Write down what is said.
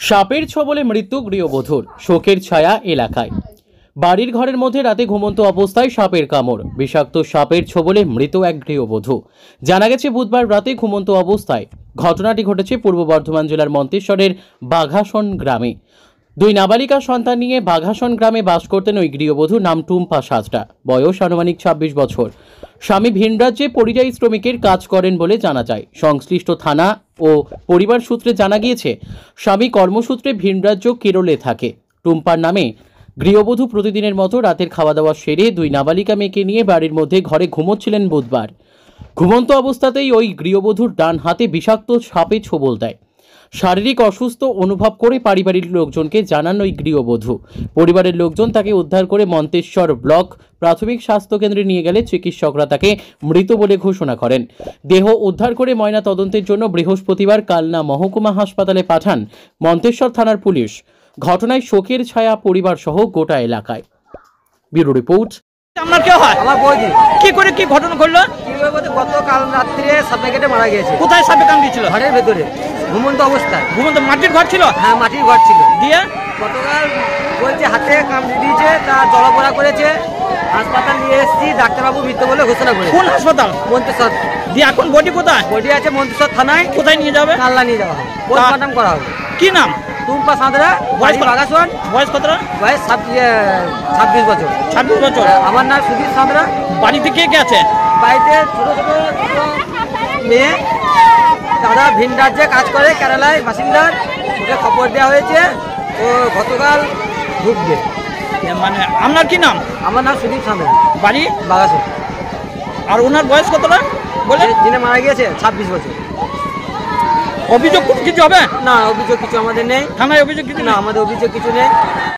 সাপের ছোবলে মৃত্যু গৃহবধূর, শোকের ছায়া এলাকায়। বাড়ির ঘরের মধ্যে রাতে ঘুমন্ত অবস্থায় সাপের কামড়, বিষাক্ত সাপের ছোবলে মৃত এক গৃহবধূ। জানা গেছে বুধবার রাতে ঘুমন্ত অবস্থায় ঘটনাটি ঘটেছে পূর্ব বর্ধমান জেলার মন্তেশ্বরের বাঘাসন গ্রামে। দুই নাবালিকা সন্তান নিয়ে বাঘাসন গ্রামে বাস করতেন ওই গৃহবধূ। নাম টুম্পা সাজরা, বয়স আনুমানিক 26 বছর। স্বামী ভিন রাজ্যে পরিযায়ী শ্রমিকের কাজ করেন বলে জানা যায়। সংশ্লিষ্ট থানা ও পরিবার সূত্রে জানা গিয়েছে, স্বামী কর্মসূত্রে ভিন রাজ্য কেরলে থাকে। টুম্পার নামে গৃহবধূ প্রতিদিনের মতো রাতের খাওয়া দাওয়া সেরে দুই নাবালিকা মেয়েকে নিয়ে বাড়ির মধ্যে ঘরে ঘুমোচ্ছিলেন বুধবার। ঘুমন্ত অবস্থাতেই ওই গৃহবধূর ডান হাতে বিষাক্ত সাপে ছোবল দেয়। শারীরিক অসুস্থ অনুভব করে পারিবারিক লোকজনকে জানান ওই গৃহবধূ। পরিবারের লোকজন তাকে উদ্ধার করে মন্তেশ্বর ব্লক প্রাথমিক স্বাস্থ্যকেন্দ্রে নিয়ে গেলে চিকিৎসকরা তাকে মৃত বলে ঘোষণা করেন। দেহ উদ্ধার করে ময়না তদন্তের জন্য বৃহস্পতিবার কালনা মহকুমা হাসপাতালে পাঠান মন্তেশ্বর থানার পুলিশ। ঘটনায় শোকের ছায়া পরিবার সহ গোটা এলাকায়। Bureau report. আপনার কে হয়? আমার বৌদি। কি করে কি ঘটনা ঘটলো? গতকাল রাত্রে সাপে কেটে মারা গেছে। কোথায় সাপে কামড়িয়েছিল? ঘরের ভেতরে ঘুমন্ত অবস্থায়। ঘুমন্ত মাটির ঘর ছিল? হ্যাঁ, মাটির ঘর ছিল। দিয়ে গতকাল বলছে হাতে কামড়ে দিয়েছে, তা জলাপোড়া করেছে। হাসপাতাল নিয়ে এসেছি, ডাক্তারবাবু মৃত বলে ঘোষণা করেছে। কোন হাসপাতাল? মন্তেশ্বর। দিয়ে এখন বডি কোথায়? বডি আছে মন্তেশ্বর থানায়। কোথায় নিয়ে যাবে? কাল্লা নিয়ে যাওয়া হবে, পোস্টমর্টম করা হবে। কি নাম? টুম্পা সাঁতরা, বয়স বাগাসন। বয়স কত? বয়স 26 বছর। 26 বছর। আমার নাম সুধীর সাঁতরা। বাড়িতে কে কে আছে? বাড়িতে ছোট ছোট মেয়ে, দাদা ভিন রাজ্যে কাজ করে, কেরালায় বাসিন্দার। ওকে খবর দেওয়া হয়েছে, ও গতকাল ঢুকবে। মানে আপনার কি নাম? আমার নাম সুদীপ সাঁতরা, বাড়ি বাগাসন। আর ওনার বয়স কতটা বলে? যিনি মারা গিয়েছে 26 বছর। অভিযোগ কিছু হবে না, অভিযোগ কিছু আমাদের নেই। থানায় অভিযোগ কিছু না, আমাদের অভিযোগ কিছু নেই।